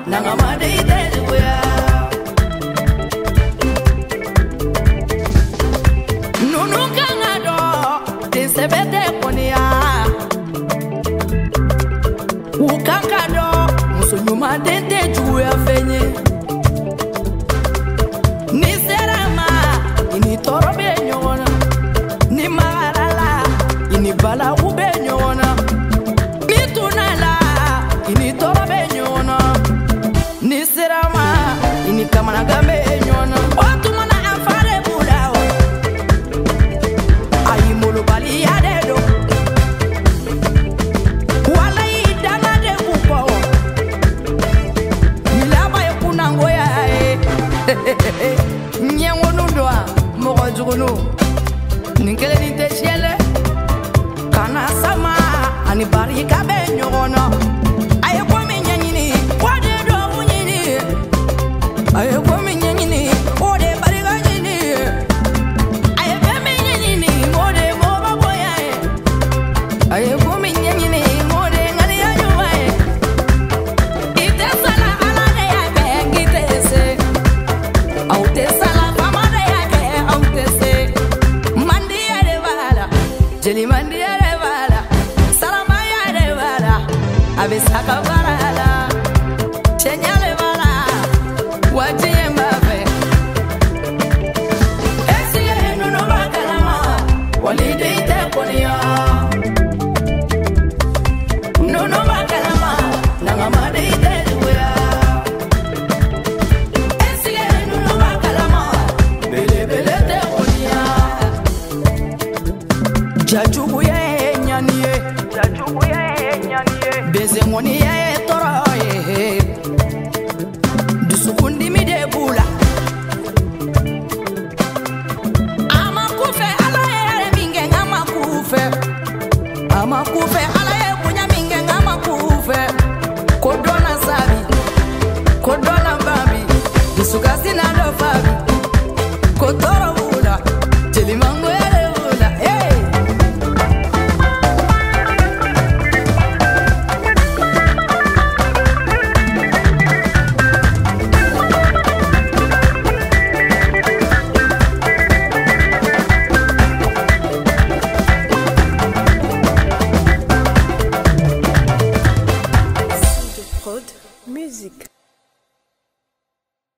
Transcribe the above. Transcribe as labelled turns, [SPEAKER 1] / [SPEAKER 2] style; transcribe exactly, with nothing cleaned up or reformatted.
[SPEAKER 1] nangamade itejuya nunu kangado tisebete konia ukangado musunyuma dente juya fenye ni serama ini torobe nyona ni marala ini bala ube nyona ni tunala ini torobe nyona ni serama ini kamana gambe nyona otu mana afare bulao ayi mulu bali yadedo wala idama de kupo milaba yakuna ngoya e nyengo nundwa mo jugono ninkele ni techele kana sama ani bari kabe nyono aye ko me nyanyini wade do munyini aye ko me nyanyini ode bari ga nyini aye be me nyanyini ode mo ba boya aye ko me nyanyini ode ngani ya nyuma ite sala ala de ya be ngite se au te sala mama de ya ke au te se mandi ya de bala jeli mandi ya de bala salama ya de bala abisaka barala chenyale bala wajiye mbabe esiye nuno bakalama walide ite konia nuno bakalama nangamade ite juya esiye nuno bakalama bele bele te konia jajubu ye nyaniye jajubu ye nyaniye beze ngoni ye toroye dusukundi mi de bula ama kufe ala ye minge ngama kufe ama kufe ala ye kunya minge ngama kufe kodona sabi kodona babi dusukasi na do fabi kotoro bula jelimango yele bula hey
[SPEAKER 2] Prod, musique.